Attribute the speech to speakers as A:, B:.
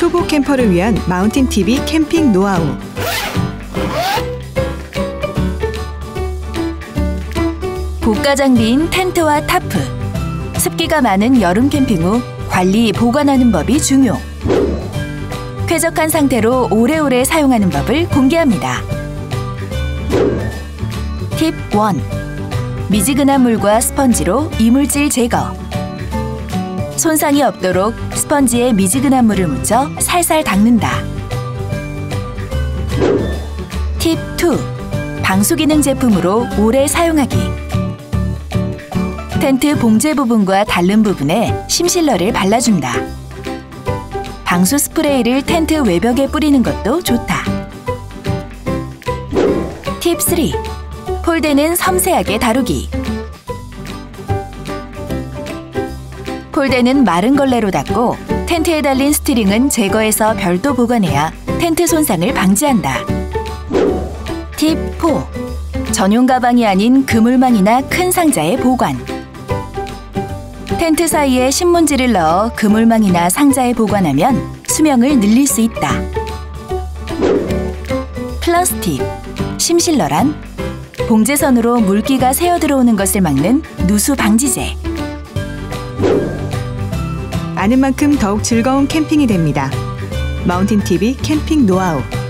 A: 초보 캠퍼를 위한 마운틴 TV 캠핑 노하우.
B: 고가 장비인 텐트와 타프. 습기가 많은 여름 캠핑 후 관리, 보관하는 법이 중요. 쾌적한 상태로 오래오래 사용하는 법을 공개합니다. 팁 1. 미지근한 물과 스펀지로 이물질 제거. 손상이 없도록 스펀지에 미지근한 물을 묻혀 살살 닦는다. 팁 2. 방수 기능 제품으로 오래 사용하기. 텐트 봉제 부분과 닳는 부분에 심실러를 발라준다. 방수 스프레이를 텐트 외벽에 뿌리는 것도 좋다. 팁 3. 폴대는 섬세하게 다루기. 폴대는 마른 걸레로 닦고 텐트에 달린 스티링은 제거해서 별도 보관해야 텐트 손상을 방지한다. 팁 4. 전용 가방이 아닌 그물망이나 큰 상자에 보관. 텐트 사이에 신문지를 넣어 그물망이나 상자에 보관하면 수명을 늘릴 수 있다. 플러스 팁. 심실러란 봉제선으로 물기가 새어 들어오는 것을 막는 누수 방지제.
A: 아는 만큼 더욱 즐거운 캠핑이 됩니다. 마운틴 TV 캠핑 노하우.